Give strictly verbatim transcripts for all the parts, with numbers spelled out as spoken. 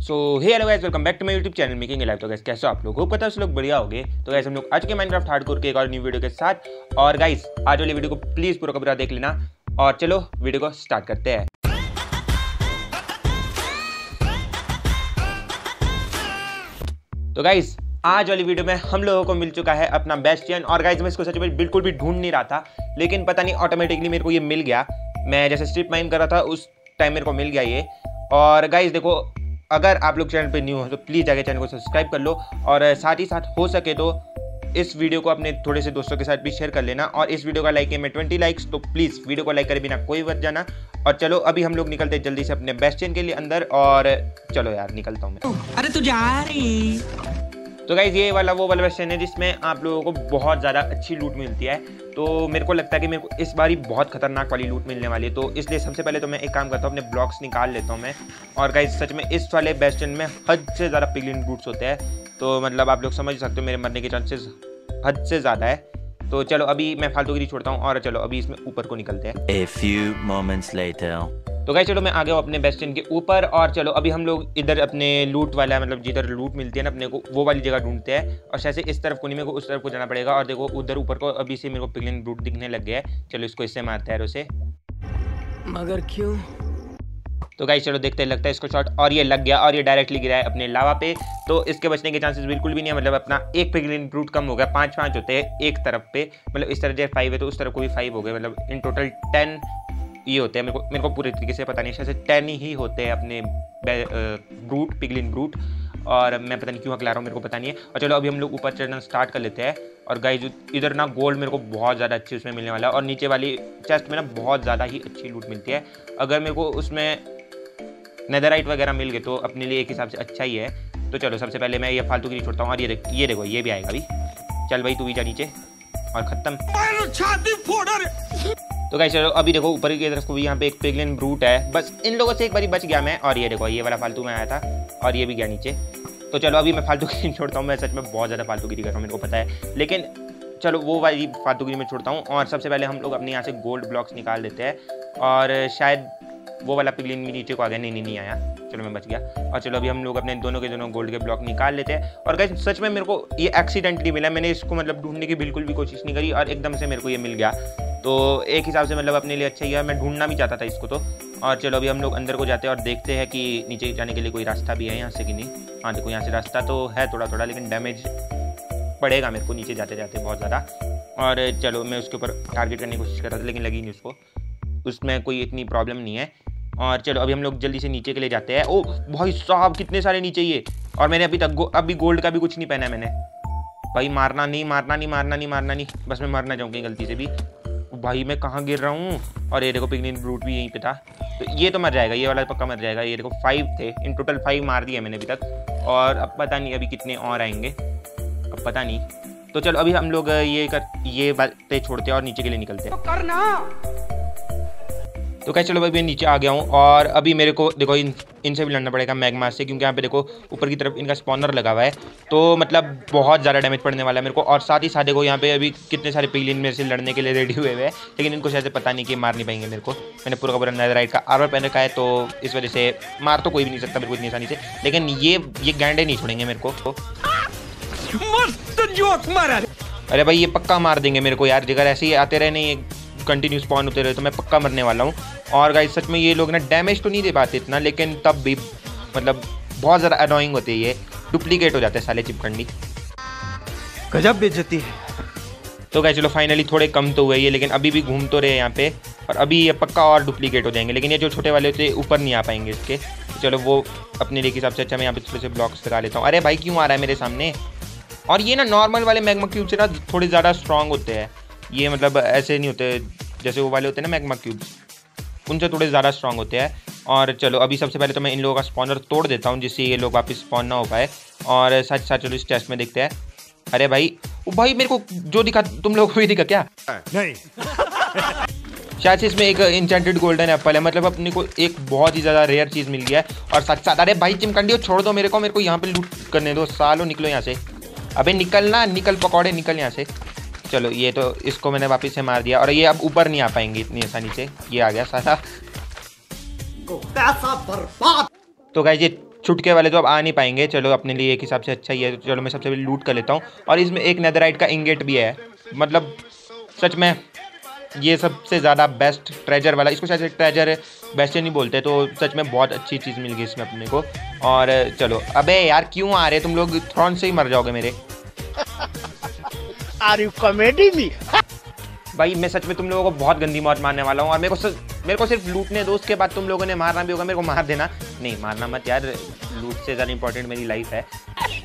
So hey hello guys, welcome back to my YouTube channel making life. तो guys कैसे हो आप लोग? होप करता हूं सब लोग बढ़िया होंगे। तो गाइस हम लोग आज के माइनक्राफ्ट हार्डकोर के एक और न्यू वीडियो के साथ, और गाइस आज वाली वीडियो को प्लीज पूरा का पूरा देख लेना। और चलो वीडियो को स्टार्ट करते हैं। तो गाइस आज वाली वीडियो में हम लोगों को मिल चुका है अपना बेस्टियन। और गाइस मैं इसको सच में बिल्कुल भी ढूंढ नहीं रहा था, लेकिन पता नहीं ऑटोमेटिकली मेरे को ये मिल गया। मैं जैसे स्ट्रिप माइन कर रहा था उस टाइम मेरे को मिल गया ये। और गाइस देखो, अगर आप लोग चैनल पे न्यू हो तो प्लीज़ जाके चैनल को सब्सक्राइब कर लो, और साथ ही साथ हो सके तो इस वीडियो को अपने थोड़े से दोस्तों के साथ भी शेयर कर लेना। और इस वीडियो का लाइक है मैं ट्वेंटी लाइक्स, तो प्लीज़ वीडियो को लाइक करे बिना कोई मत जाना। और चलो अभी हम लोग निकलते हैं जल्दी से अपने बेस्टियन के लिए अंदर। और चलो यार निकलता हूँ मैं। अरे तू जा रही। तो गाइस ये वाला वो वाला बेस्टियन है जिसमें आप लोगों को बहुत ज़्यादा अच्छी लूट मिलती है। तो मेरे को लगता है कि मेरे को इस बार ही बहुत खतरनाक वाली लूट मिलने वाली है। तो इसलिए सबसे पहले तो मैं एक काम करता हूँ, अपने ब्लॉक्स निकाल लेता हूँ मैं। और गाइस सच में इस वाले बेस्टियन में हद से ज़्यादा पिगलिन ब्रूट्स होते हैं। तो मतलब आप लोग समझ सकते हो मेरे मरने के चांसेस हद से ज़्यादा है। तो चलो अभी मैं फालतूगिरी छोड़ता हूँ और चलो अभी इसमें ऊपर को निकलते हैं। A few moments later. तो गाइस चलो मैं आ गया हूँ अपने बेस्टियन के ऊपर। और चलो अभी हम लोग इधर अपने लूट वाला मतलब जिधर लूट मिलती है ना अपने को, वो वाली जगह ढूंढते हैं। और शायद से इस तरफ को नहीं, मेरे को उस तरफ को जाना पड़ेगा। और देखो उधर ऊपर को अभी से मेरे को पिगलिन ब्रूट दिखने लग गया है। चलो इसको इससे मारते हैं उसे। मगर क्यों? तो गाइस चलो देखते हैं, लगता है इसको शॉट, और ये लग गया और ये डायरेक्टली गिरा है अपने लावा पे। तो इसके बचने के चांसेस बिल्कुल भी नहीं है। मतलब अपना एक पिगलिन ब्रूट कम हो गया, पाँच पाँच होते हैं एक तरफ पे। मतलब इस तरफ जैसे फाइव है तो उस तरफ को भी फाइव हो गए। मतलब इन टोटल टेन ये होते हैं। मेरे को मेरे को पूरे तरीके से पता नहीं, शायद से टेन ही होते हैं अपने ब्रूट पिगलिन ब्रूट। और मैं पता नहीं क्यों हकला रहा हूँ, मेरे को पता नहीं है। और चलो अभी हम लोग ऊपर चढ़ना स्टार्ट कर लेते हैं। और गाइस इधर ना गोल्ड मेरे को बहुत ज़्यादा अच्छी उसमें मिलने वाला है। और नीचे वाली चेस्ट में ना बहुत ज़्यादा ही अच्छी लूट मिलती है। अगर मेरे को उसमें नेदरराइट वगैरह मिल गए तो अपने लिए एक हिसाब से अच्छा ही है। तो चलो सबसे पहले मैं ये फालतू की नहीं छोड़ता हूँ। और ये देख ये देखो ये भी आएगा अभी। चल भाई तू भी जा नीचे और ख़त्म। तो गाइस चलो अभी देखो ऊपर की तरफ को भी यहाँ पे एक पिगलिन ब्रूट है। बस इन लोगों से एक बारी बच गया मैं। और ये देखो ये वाला फालतू में आया था और ये भी गया नीचे। तो चलो अभी मैं फालतू की छोड़ता हूँ। मैं सच में बहुत ज़्यादा फालतू गिरी कर रहा हूँ, मेरे को पता है, लेकिन चलो वो वाली फालतू गिरी में छोड़ता हूँ। और सबसे पहले हम लोग अपने यहाँ से गोल्ड ब्लॉक्स निकाल देते हैं। और शायद वो वाला पिगलिन भी नीचे को आ गया। नहीं नहीं नहीं आया, चलो मैं बच गया। और चलो अभी हम लोग अपने दोनों के दोनों गोल्ड के ब्लॉक निकाल लेते हैं। और गाइस सच में मेरे को ये एक्सीडेंटली मिला, मैंने इसको मतलब ढूंढने की बिल्कुल भी कोशिश नहीं करी और एकदम से मेरे को ये मिल गया। तो एक हिसाब से मतलब अपने लिए अच्छा ही है। मैं ढूंढना भी चाहता था इसको तो। और चलो अभी हम लोग अंदर को जाते हैं और देखते हैं कि नीचे जाने के लिए कोई रास्ता भी है यहाँ से कि नहीं। हाँ देखो यहाँ से रास्ता तो है थोड़ा थोड़ा, लेकिन डैमेज पड़ेगा मेरे को नीचे जाते जाते बहुत ज़्यादा। और चलो मैं उसके ऊपर टारगेट करने की कोशिश कर रहा था, लेकिन लगी नहीं उसको, उसमें कोई इतनी प्रॉब्लम नहीं है। और चलो अभी हम लोग जल्दी से नीचे के लिए जाते हैं। ओ भाई साहब कितने सारे नीचे ये। और मैंने अभी तक गो, अभी गोल्ड का भी कुछ नहीं पहना है मैंने। भाई मारना नहीं मारना नहीं मारना नहीं मारना नहीं, बस मैं मरना चाहूँगी गलती से भी। भाई मैं कहाँ गिर रहा हूँ। और ये देखो पिगलिन ब्रूट भी यहीं पे था, तो ये तो मर जाएगा, ये वाला पक्का मर जाएगा। ये देखो फाइव थे इन टोटल, फाइव मार दिए मैंने अभी तक। और अब पता नहीं अभी कितने और आएंगे, अब पता नहीं। तो चलो अभी हम लोग ये कर ये बातें छोड़ते हैं और नीचे के लिए निकलते हैं। तो करना तो क्या, चलो भाई मैं नीचे आ गया हूँ। और अभी मेरे को देखो इन इनसे भी लड़ना पड़ेगा मैग्मा से, क्योंकि यहाँ पे देखो ऊपर की तरफ इनका स्पॉनर लगा हुआ है। तो मतलब बहुत ज़्यादा डैमेज पड़ने वाला है मेरे को। और साथ ही साथ देखो यहाँ पे अभी कितने सारे पिगलिन मेरे से लड़ने के लिए रेडी हुए हुए हैं, लेकिन इनको शायद पता नहीं कि मार नहीं पाएंगे मेरे को। मैंने पूरा का पूरा नेदरराइट का आर्मर पहन रखा है, तो इस वजह से मार तो कोई भी नहीं सकता मेरे को इतनी आसानी से। लेकिन ये ये गैंडे नहीं छोड़ेंगे मेरे को। अरे भाई ये पक्का मार देंगे मेरे को यार, अगर ऐसे ही आते रहे नहीं कंटिन्यू स्पॉन होते रहे तो मैं पक्का मरने वाला हूँ। और गाइस सच में ये लोग ना डैमेज तो नहीं दे पाते इतना, लेकिन तब भी मतलब बहुत ज़्यादा अनोइंग होते हैं। ये डुप्लीकेट हो जाते हैं साले चिपकंडी, गजब बेइज्जती है। तो गाइस चलो फाइनली थोड़े कम तो हुए ये, लेकिन अभी भी घूम तो रहे यहाँ पे। और अभी ये पक्का और डुप्लीकेट हो जाएंगे, लेकिन ये जो छोटे वाले होते हैं ऊपर नहीं आ पाएंगे इसके। चलो वो अपने लिए हिसाब से अच्छा मैं यहाँ पे थोड़े से ब्लॉक्स लगा लेता हूँ। अरे भाई क्यों आ रहा है मेरे सामने। और ये ना नॉर्मल वाले मैग्मा क्यूब से ना थोड़े ज़्यादा स्ट्रॉन्ग होते हैं ये, मतलब ऐसे नहीं होते जैसे वो वाले होते हैं ना मैग्मा क्यूब्स, उनसे थोड़े ज़्यादा स्ट्रॉन्ग होते हैं। और चलो अभी सबसे पहले तो मैं इन लोगों का स्पॉनर तोड़ देता हूँ, जिससे ये लोग वापस स्पॉन ना हो पाए। और साथ साथ चलो इस टेस्ट में देखते हैं। अरे भाई ओ भाई मेरे को जो दिखा तुम लोगों को भी दिखा क्या? नहीं। शायद से इसमें एक इंचेंटेड गोल्डन एप्पल है, मतलब अपने को एक बहुत ही ज़्यादा रेयर चीज़ मिल गया है। और साथ साथ अरे भाई चिमकंडियों छोड़ दो मेरे को, मेरे को यहाँ पे लूट करने दो सालों। निकलो यहाँ से, अबे निकलना, निकल पकौड़े निकल यहाँ से। चलो ये तो इसको मैंने वापस से मार दिया। और ये अब ऊपर नहीं आ पाएंगे इतनी आसानी से। ये आ गया सारा। पैसा बर्बाद। तो गाइस ये छुटके वाले तो अब आ नहीं पाएंगे। चलो अपने लिए एक हिसाब से अच्छा ही है। तो चलो मैं सबसे पहले लूट कर लेता हूँ। और इसमें एक नेदरराइट का इंगेट भी है। मतलब सच में ये सबसे ज़्यादा बेस्ट ट्रेजर वाला, इसको शायद ट्रेजर बेस्ट नहीं बोलते, तो सच में बहुत अच्छी चीज़ मिल गई इसमें अपने को। और चलो अबे यार क्यों आ रहे तुम लोग, थ्रॉन से ही मर जाओगे मेरे। Are you comedy me? भाई मैं सच में तुम लोगों को बहुत गंदी मौत मारने वाला हूँ। और मेरे को मेरे को सिर्फ लूटने दो, उसके बाद तुम लोगों ने मारना भी होगा। मेरे को मार देना नहीं, मारना मत यार, लूट से ज़्यादा इंपॉर्टेंट मेरी लाइफ है।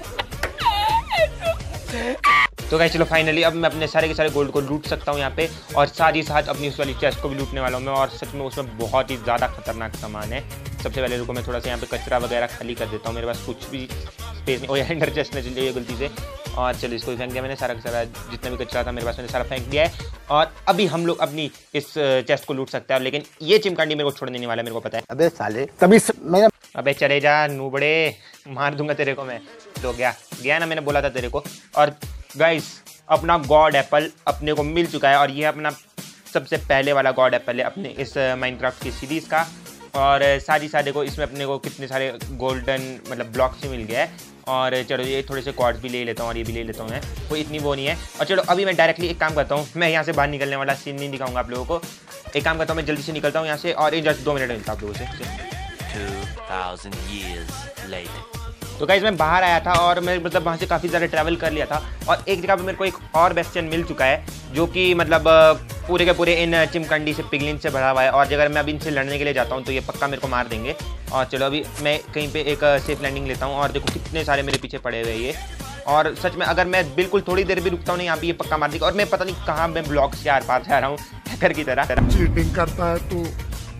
तो गाइस चलो फाइनली अब मैं अपने सारे के सारे गोल्ड को लूट सकता हूँ यहाँ पे, और साथ ही साथ अपनी उस वाली चेस्ट को भी लूटने वाला हूँ मैं। और सच में उसमें बहुत ही ज़्यादा खतरनाक सामान है। सबसे पहले रुको मैं थोड़ा सा यहाँ पे कचरा वगैरह खाली कर देता हूँ, मेरे पास कुछ भी स्पेस नहीं। ओ यार एंडर चेस्ट ने चली है गलती से। और चलो इसको फेंक दिया मैंने, सारा का सारा जितना भी कचरा था मेरे पास मैंने सारा फेंक दिया है। और अभी हम लोग अपनी इस चेस्ट को लूट सकते हैं, लेकिन ये चिमकांडी मेरे को छोड़ देने वाला है, मेरे को पता है। अबे साले तभी मेरा अबे चले जा नूबड़े, मार दूंगा तेरे को मैं। तो गया गया ना, मैंने बोला था तेरे को। और गाइस अपना गॉड एप्पल अपने को मिल चुका है, और ये अपना सबसे पहले वाला गॉड एप्पल है अपने इस माइनक्राफ्ट की सीरीज़ का। और साथ ही साथ देखो इसमें अपने को कितने सारे गोल्डन मतलब ब्लॉक्स भी मिल गया है। और चलो ये थोड़े से कॉर्ड्स भी ले लेता हूँ, और ये भी ले लेता हूँ मैं, कोई इतनी वो नहीं है। और चलो अभी मैं डायरेक्टली एक काम करता हूँ, मैं यहाँ से बाहर निकलने वाला सीन नहीं दिखाऊंगा आप लोगों को। एक काम करता हूँ, मैं जल्दी से निकलता हूँ यहाँ से, और इन जस्ट दो मिनट मिलता हूँ आप लोगों से। Two thousand years later. तो गाइस मैं बाहर आया था, और मैं मतलब वहाँ से काफ़ी ज़्यादा ट्रैवल कर लिया था, और एक जगह पे मेरे को एक और बेस्टियन मिल चुका है, जो कि मतलब पूरे के पूरे इन चिमकंडी से पिगलिन से भरा हुआ है। और अगर मैं अभी इनसे लड़ने के लिए जाता हूँ तो ये पक्का मेरे को मार देंगे। और चलो अभी मैं कहीं पे एक सेफ लैंडिंग लेता हूँ, और देखो कितने सारे मेरे पीछे पड़े हुए ये। और सच में अगर मैं बिल्कुल थोड़ी देर भी रुकता हूँ ना यहाँ पे, ये पक्का मार देगा। और मैं पता नहीं कहाँ मैं ब्लॉक से आर पार जा रहा हूँ हैकर की तरह। चीटिंग करता है तू,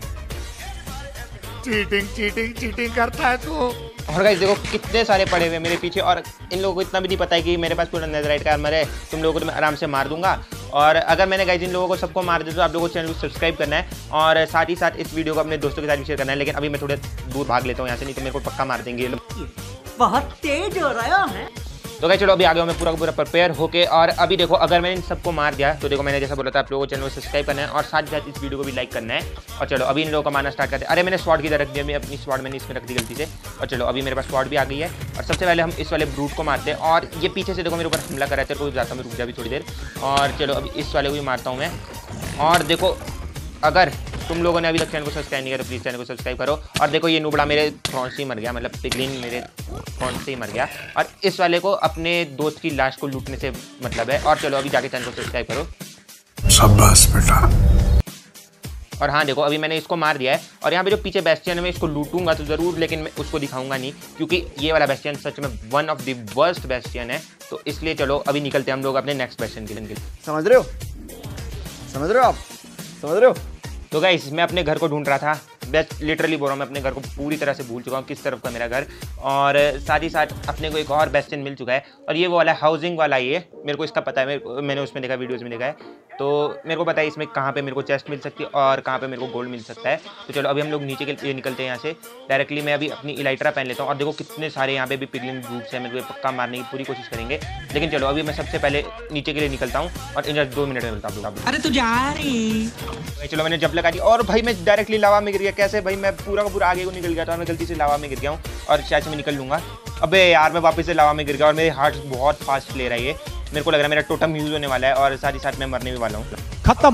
चीटिंग चीटिंग चीटिंग करता है तू। और गाइस देखो कितने सारे पड़े हुए मेरे पीछे, और इन लोगों को इतना भी नहीं पता है कि मेरे पास पूरा नेदरराइट का आर्मर है। तुम लोगों को तो मैं आराम से मार दूंगा। और अगर मैंने गाइस इन लोगों को सबको मार दिया तो आप लोगों को चैनल को सब्सक्राइब करना है, और साथ ही साथ इस वीडियो को अपने दोस्तों के साथ शेयर करना है। लेकिन अभी मैं थोड़े दूर भाग लेता हूँ यहाँ से, नहीं तो मेरे को पक्का मार देंगे ये लोग। बहुत तेज हो रहा है। तो गाइस चलो अभी आ गया मैं पूरा पूरा प्रिपेयर होके। और अभी देखो अगर मैंने इन सबको मार दिया तो देखो मैंने जैसा बोला था आप लोगों को चैनल को सब्सक्राइब करना है, और साथ ही साथ इस वीडियो को भी लाइक करना है। और चलो अभी इन लोगों का मारना स्टार्ट करते हैं। अरे मैंने स्वॉर्ड की तरह रख दिया, मैं अपनी स्वॉर्ड मैंने इसमें रख दी गलती से। और चलो अभी मेरे पास स्वॉर्ड भी आ गई है, और सबसे पहले हम इस वाले ब्रूट को मारते हैं। और ये पीछे से देखो मेरे ऊपर हमला कर रहा है, तेरे को जाता हूँ, रुक जा भी थोड़ी देर। और चलो अभी इस वाले को भी मारता हूँ मैं। और देखो अगर तुम लोगों ने अभी तक चैनल को सब्सक्राइब नहीं किया तो प्लीज़ चैनल को सब्सक्राइब करो। और देखो ये नुबड़ा मेरे थ्रॉन से ही मर गया, मतलब पिगलिन मेरे थ्रॉन से ही मर गया। और इस वाले को अपने दोस्त की लाश को लूटने से मतलब है। और चलो अभी जाके चैनल को सब्सक्राइब करो। शाबाश बेटा। और हाँ देखो अभी मैंने इसको मार दिया है, और यहाँ पे जो पीछे बेस्टियन है मैं इसको लूटूंगा तो ज़रूर, लेकिन मैं उसको दिखाऊंगा नहीं, क्योंकि ये वाला बेस्टियन सच में one of the worst bastion है। तो इसलिए चलो अभी निकलते हैं हम लोग अपने नेक्स्ट बेस्टियन के लिए। समझ रहे हो, समझ रहे हो आप, समझ रहे हो। तो गाइस मैं अपने घर को ढूंढ रहा था, बेस्ट लिटरली बोल रहा हूँ, मैं अपने घर को पूरी तरह से भूल चुका हूँ किस तरफ का मेरा घर। और साथ ही साथ अपने को एक और बेस्टियन मिल चुका है, और ये वो वाला हाउसिंग वाला ये मेरे को इसका पता है, मेरे, मैंने उसमें देखा, वीडियोज़ में देखा है। तो मेरे को पता है इसमें कहाँ पे मेरे को चेस्ट मिल सकती है और कहाँ पे मेरे को गोल्ड मिल सकता है। तो चलो अभी हम लोग नीचे के लिए निकलते हैं यहाँ से डायरेक्टली। मैं अभी अपनी इलाइट्रा पहन लेता हूँ, और देखो कितने सारे यहाँ पे भी पिगलिन ग्रुप्स हैं, मेरे को पक्का मारने की पूरी कोशिश करेंगे। लेकिन चलो अभी मैं सबसे पहले नीचे के लिए निकलता हूँ, और इन दो मिनट में मिलता हूँ। अरे तू जा रही। चलो मैंने जब लगा दी, और भाई मैं डायरेक्टली लावा में गिर गया। कैसे भाई, मैं पूरा का पूरा आगे को निकल गया था, मैं गलती से लावा में गिर गया हूँ, और शायद से मैं निकल लूँगा। अबे यार मैं वापस से लावा में गिर गया, और मेरे हार्ट बहुत फास्ट ले रहा है ये। मेरे को लग रहा है मेरा टोटम यूज होने वाला है, और साथ ही साथ मैं मरने भी वाला हूँ। खत्म।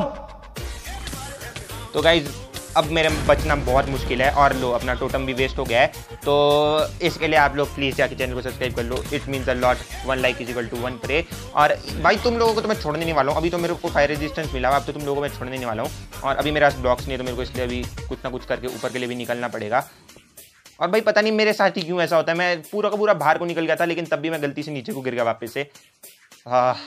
तो गाइज अब मेरे बचना बहुत मुश्किल है, और लो अपना टोटम भी वेस्ट हो गया है। तो इसके लिए आप लोग प्लीज़ जाके चैनल को सब्सक्राइब कर लो। It means a lot. One like is equal to one pray. और भाई तुम लोगों को तो मैं छोड़ने नहीं वाला हूँ, अभी तो मेरे को फायर रेजिस्टेंस मिला हुआ, अब तो तुम लोगों को मैं छोड़ने नहीं वाला हूँ। और अभी मेरे पास ब्लॉक्स नहीं है, तो मेरे को इसलिए अभी कुछ ना कुछ करके ऊपर के लिए भी निकलना पड़ेगा। और भाई पता नहीं मेरे साथ ही क्यों ऐसा होता है, मैं पूरा का पूरा बाहर को निकल गया था, लेकिन तब भी मैं गलती से नीचे को गिर गया वापस से। हाँ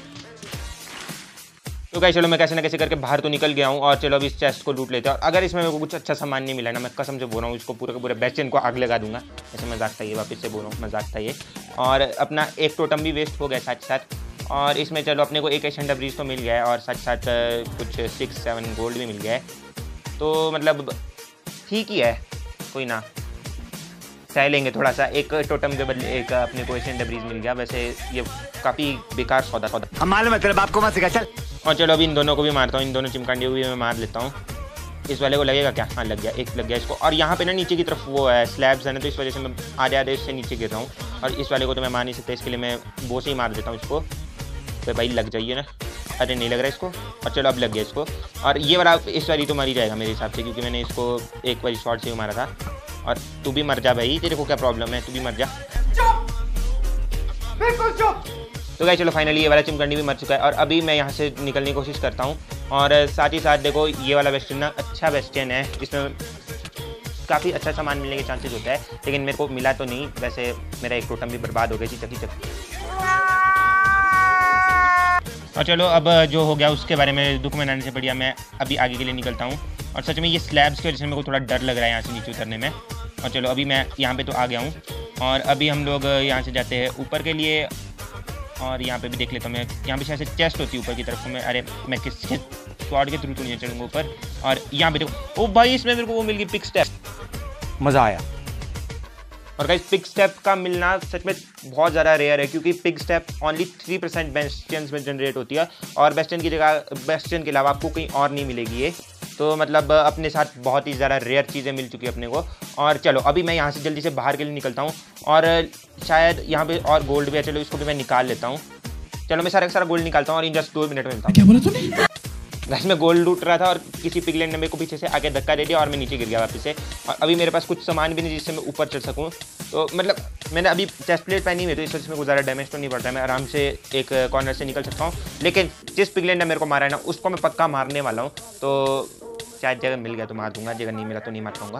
तो गाइस चलो मैं कैसे ना कैसे करके बाहर तो निकल गया हूँ, और चलो अभी इस चेस्ट को लूट लेते हैं। और अगर इसमें मेरे को कुछ अच्छा सामान नहीं मिला ना, मैं कसम से बोल रहा हूँ इसको पूरे के पूरे बेस्टियन को आग लगा दूंगा। ऐसे मजाक था ये, वापस से बोल रहा हूँ मजाक था ये। और अपना एक टोटम भी वेस्ट हो गया साथ साथ। और इसमें चलो अपने को एक एशेंडा ब्रीज तो मिल गया है, और साथ साथ कुछ सिक्स सेवन गोल्ड भी मिल गया है। तो मतलब ठीक ही है, कोई ना सह लेंगे थोड़ा सा। एक टोटम के बदले एक अपने को एशेंडा ब्रीज मिल गया, वैसे ये काफ़ी बेकार सौदा सौदा हम मालूम है तेरे बाप को मत सिखा, चल। और चलो अभी इन दोनों को भी मारता हूँ, इन दोनों चिमकांडियों को भी मैं मार लेता हूँ। इस वाले को लगेगा क्या? हाँ लग गया, एक लग गया इसको। और यहाँ पे ना नीचे की तरफ वो है स्लैब्स है ना, तो इस वजह से मैं आधे आधे इससे नीचे गिर रहा हूँ। और इस वाले को तो मैं मार नहीं सकता, इसके लिए मैं वो से ही मार देता हूँ इसको। तो भाई लग जाइए ना। अरे नहीं लग रहा इसको। और चलो अब लग गया इसको। और ये वाला इस वाली तो मर ही जाएगा मेरे हिसाब से, क्योंकि मैंने इसको एक बारी शॉट से ही मारा था। और तू भी मर जा भाई, तेरे को क्या प्रॉब्लम है, तू भी मर जा। बिल्कुल चुप। तो गाइस चलो फाइनली ये वाला चिमकंडी भी मर चुका है। और अभी मैं यहाँ से निकलने की कोशिश करता हूँ। और साथ ही साथ देखो ये वाला बेस्टियन ना अच्छा बेस्टियन है, इसमें काफ़ी अच्छा सामान मिलने के चांसेस होता है, लेकिन मेरे को मिला तो नहीं। वैसे मेरा एक टोटम भी बर्बाद हो गई थी चकी चक। और चलो अब जो हो गया उसके बारे में दुख मनाने से बढ़िया मैं अभी आगे के लिए निकलता हूँ। और सच में ये स्लैब्स की वजह से मेरे को थोड़ा डर लग रहा है यहाँ से नीचे उतरने में। और चलो अभी मैं यहाँ पे तो आ गया हूँ। और अभी हम लोग यहाँ से जाते हैं ऊपर के लिए। और यहाँ पे भी देख लेता हूँ मैं, यहाँ पे शायद से चेस्ट होती है ऊपर की तरफ। मैं अरे मैं किसके स्वॉर्ड के थ्रू तो नहीं चढ़ूँगा ऊपर। और यहाँ पे देखो ओ भाई इसमें मेरे को वो मिल गई पिक स्टेप, मजा आया। और गाइस पिक स्टेप का मिलना सच में बहुत ज़्यादा रेयर है, क्योंकि pigstep only three percent bastions में जनरेट होती है। और बेस्टियन की जगह बेस्टियन के अलावा आपको कहीं और नहीं मिलेगी ये। तो मतलब अपने साथ बहुत ही ज़्यादा रेयर चीज़ें मिल चुकी है अपने को। और चलो अभी मैं यहाँ से जल्दी से बाहर के लिए निकलता हूँ। और शायद यहाँ पे और गोल्ड भी है, चलो इसको भी मैं निकाल लेता हूँ। चलो मैं सारा का सारा गोल्ड निकालता हूँ और इन जस्ट दो मिनट में मिलता हूँ। क्या बोला तूने? गाइस मैं गोल्ड लूट रहा था और किसी पिगलेट ने मेरे को पीछे से आके धक्का दे दिया और मैं नीचे गिर गया वापस से। और अभी मेरे पास कुछ सामान भी नहीं जिससे मैं ऊपर चढ़ सकूँ। तो मतलब मैंने अभी चेस्ट प्लेट पहनी हुई है, तो इस वजह से मेरे को ज़्यादा डैमेज तो नहीं पड़ता है, मैं आराम से एक कॉर्नर से निकल सकता हूँ। लेकिन जिस पिगलेट ने मेरे को मारा है ना, उसको मैं पक्का मारने वाला हूँ। तो शायद जगह मिल गया तो मार दूंगा, जगह नहीं मिला तो नहीं मार पाऊंगा।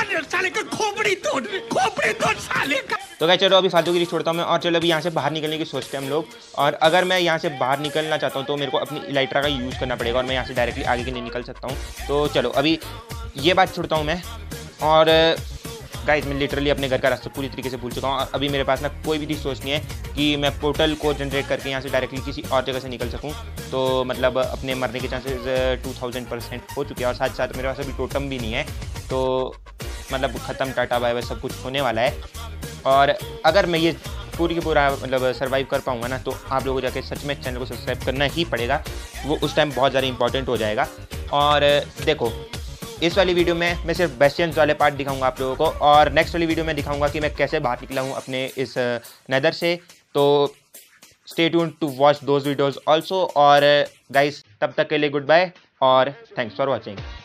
तो क्या चलो अभी फालतू की छोड़ता हूँ मैं। और चलो अभी यहाँ से बाहर निकलने की सोचते हैं हम लोग। और अगर मैं यहाँ से बाहर निकलना चाहता हूँ तो मेरे को अपनी इलाइट्रा का यूज़ करना पड़ेगा, और मैं यहाँ से डायरेक्टली आगे के लिए निकल सकता हूँ। तो चलो अभी ये बात छोड़ता हूँ मैं। और गाइस मैं लिटरली अपने घर का रास्ता पूरी तरीके से भूल चुका हूँ। और अभी मेरे पास ना कोई भी चीज़ सोच नहीं है कि मैं पोर्टल को जनरेट करके यहाँ से डायरेक्टली किसी और जगह से निकल सकूँ। तो मतलब अपने मरने के चांसेस टू थाउजेंड परसेंट हो चुके हैं। और साथ साथ मेरे पास अभी टोटम भी नहीं है, तो मतलब ख़त्म टाटा बाय बाय सब कुछ होने वाला है। और अगर मैं ये पूरी की पूरा मतलब सर्वाइव कर पाऊँगा ना, तो आप लोगों को जाके सच में चैनल को सब्सक्राइब करना ही पड़ेगा। वो उस टाइम बहुत ज़्यादा इंपॉर्टेंट हो जाएगा। और देखो इस वाली वीडियो में मैं सिर्फ बेस्टियंस वाले पार्ट दिखाऊंगा आप लोगों को, और नेक्स्ट वाली वीडियो में दिखाऊंगा कि मैं कैसे बाहर निकला हूँ अपने इस नेदर से। तो stay tuned to watch those videos also. और गाइस तब तक के लिए गुड बाय और थैंक्स फॉर वॉचिंग।